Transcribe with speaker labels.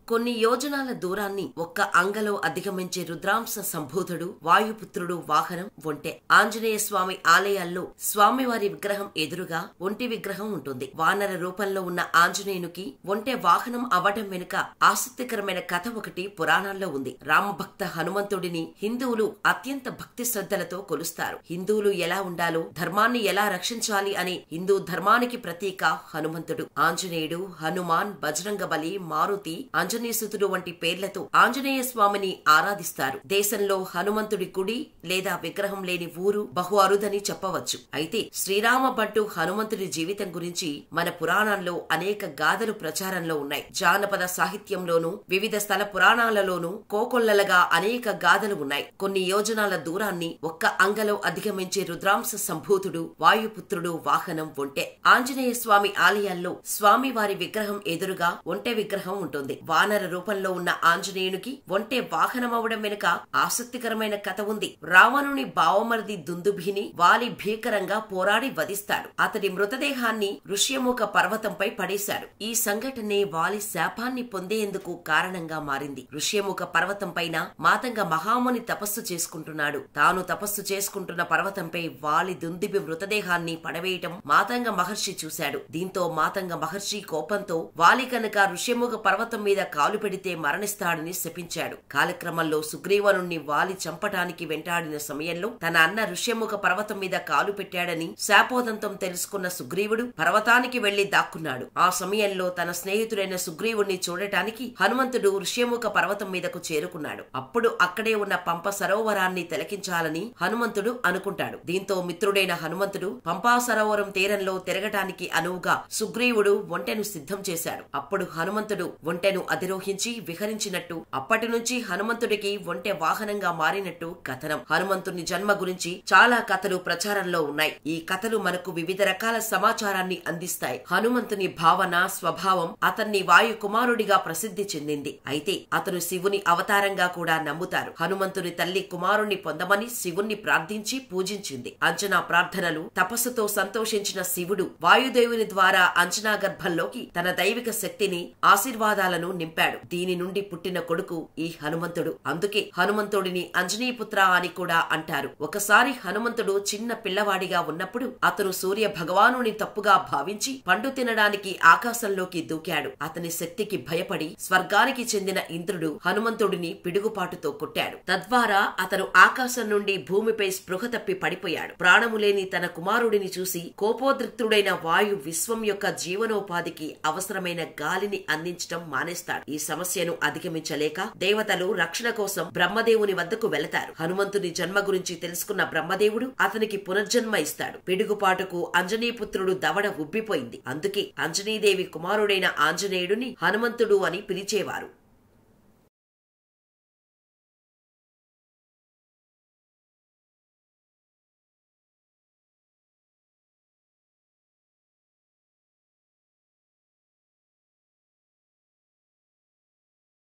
Speaker 1: కొన్ని యోజనాల దూరాన్ని ఒక్క అంగలో అధిగమించే రుద్రాంశ సంభూతుడు వాయుపుత్రుడు వాహనం ఒంటె. ఆంజనేయ స్వామి ఆలయాల్లో స్వామివారి విగ్రహం ఎదురుగా ఒంటి విగ్రహం ఉంటుంది. వానర రూపంలో ఉన్న ఆంజనేయునికి ఒంటె వాహనం అవ్వడం వెనుక ఆసక్తికరమైన కథ ఒకటి పురాణాల్లో ఉంది. రామభక్త హనుమంతుడిని హిందువులు అత్యంత భక్తి శ్రద్ధలతో కొలుస్తారు. హిందువులు ఎలా ఉండాలో, ధర్మాన్ని ఎలా రక్షించాలి అనే హిందూ ధర్మానికి ప్రతీక హనుమంతుడు. ఆంజనేయుడు, హనుమాన్, బజరంగబలి, మారుతి, ఆంజనేయసుతుడు వంటి పేర్లతో ఆంజనేయ స్వామిని ఆరాధిస్తారు. దేశంలో హనుమంతుడి గుడి లేదా విగ్రహం లేని ఊరు బహు అరుదని చెప్పవచ్చు. అయితే శ్రీరామ బంటు హనుమంతుడి జీవితం గురించి మన పురాణాల్లో అనేక గాథలు ప్రచారంలో ఉన్నాయి. జానపద సాహిత్యంలోనూ వివిధ స్థల పురాణాలలోనూ కోకొల్లలుగా అనేక గాథలు ఉన్నాయి. కొన్ని యోజనాల దూరాన్ని ఒక్క అంగలో అధిగమించే రుద్రాంశ సంభూతుడు వాయుపుత్రుడు వాహనం ఒంటె. ఆంజనేయ స్వామి ఆలయాల్లో స్వామివారి విగ్రహం ఎదురుగా ఒంటె విగ్రహం ఉంటుంది. వానర రూపంలో ఉన్న ఆంజనేయునికి ఒంటె వాహనమవడం వెనుక ఆసక్తికరమైన కథ ఉంది. రావణుని బావమరిది దుందుభిని వాలి భీకరంగా పోరాడి వధిస్తాడు. అతడి మృతదేహాన్ని ఋష్యముఖ పర్వతంపై పడేశాడు. ఈ సంఘటనే వాలి శాపాన్ని పొందేందుకు కారణంగా మారింది. ఋష్యముఖ పర్వతం పైన మాతంగ మహాముని తపస్సు చేసుకుంటున్నాడు. తాను తపస్సు చేసుకుంటున్న పర్వతంపై వాలి దుందుభి మృతదేహాన్ని పడవేయటం మాతంగ మహర్షి చూశాడు. దీంతో మాతంగ మహర్షి కోపంతో వాలి కనుక ఋష్యముఖ పర్వతం మీద కాలు పెడితే మరణిస్తాడని శపించాడు. కాలక్రమంలో సుగ్రీవనుణ్ణి వాలి చంపటానికి వెంటాడిన సమయంలో తన అన్న ఋష్యముఖ పర్వతం మీద కాలు పెట్టాడని శాపోదంతం తెలుసుకున్న సుగ్రీవుడు పర్వతానికి వెళ్లి దాక్కున్నాడు. ఆ సమయంలో తన స్నేహితుడైన సుగ్రీవుణ్ణి చూడటానికి హనుమంతుడు ఋష్యముఖ పర్వతం మీదకు చేరుకున్నాడు. అప్పుడు అక్కడే ఉన్న పంప సరోవరాన్ని తిలకించాలని హనుమంతుడు అనుకుంటాడు. దీంతో మిత్రుడైన హనుమంతుడు పంపా సరోవరం తీరంలో తిరగటానికి అనువుగా సుగ్రీవుడు ఒంటెను సిద్ధం చేశాడు. అప్పుడు హనుమంతుడు ఒంటెను అధిరోహించి విహరించినట్టు, అప్పటి నుంచి హనుమంతుడికి ఒంటె వాహనంగా మారినట్టు కథనం. హనుమంతుని జన్మ గురించి చాలా కథలు ప్రచారంలో ఉన్నాయి. ఈ కథలు మనకు వివిధ రకాల సమాచారాన్ని అందిస్తాయి. హనుమంతుని భావన, స్వభావం అతన్ని వాయు కుమారుడిగా ప్రసిద్ధి చెందింది. అయితే అతను శివుని అవతారంగా కూడా నమ్ముతారు. హనుమంతుని తల్లి కుమారుణ్ణి పొందమని శివుణ్ణి ప్రార్థించి పూజించింది. అంజనా ప్రార్థనలు, తపస్సుతో సంతోషించిన శివుడు వాయుదేవుని ద్వారా అంజనా గర్భంలోకి తన దైవిక శక్తిని, ఆశీర్వాదాలను నింపాడు. దీని నుండి పుట్టిన కొడుకు ఈ హనుమంతుడు. అందుకే హనుమంతుడిని అంజనీపుత్ర అని కూడా అంటారు. ఒకసారి హనుమంతుడు చిన్న పిల్లవాడిగా ఉన్నప్పుడు అతను సూర్య భగవానుని తప్పుగా భావించి పండు తినడానికి ఆకాశంలోకి దూకాడు. అతని శక్తికి భయపడి స్వర్గానికి చెందిన ఇంద్రుడు హనుమంతుడిని పిడుగుపాటుతో కొట్టాడు. తద్వారా అతను ఆకాశం నుండి భూమిపై స్పృహ తప్పి పడిపోయాడు. ప్రాణములేని తన కుమారుడిని చూసి కోపోద్రిక్తుడైన వాయు విశ్వం యొక్క జీవనోపాధికి అవసరమైన గాలిని అందించడం మానేస్తాడు. ఈ సమస్యను అధిగమించలేక దేవతలు రక్షణ కోసం బ్రహ్మదేవుని వద్దకు వెళతారు. హనుమంతుని జన్మ గురించి తెలుసుకున్న బ్రహ్మదేవుడు అతనికి పునర్జన్మ ఇస్తాడు. పిడుగుపాటుకు అంజనీపుత్రుడు దవడ ఉబ్బిపోయింది. అందుకే అంజనీదేవి కుమారుడైన ఆంజనేయుడిని హనుమంతుడు అని పిలిచేవారు.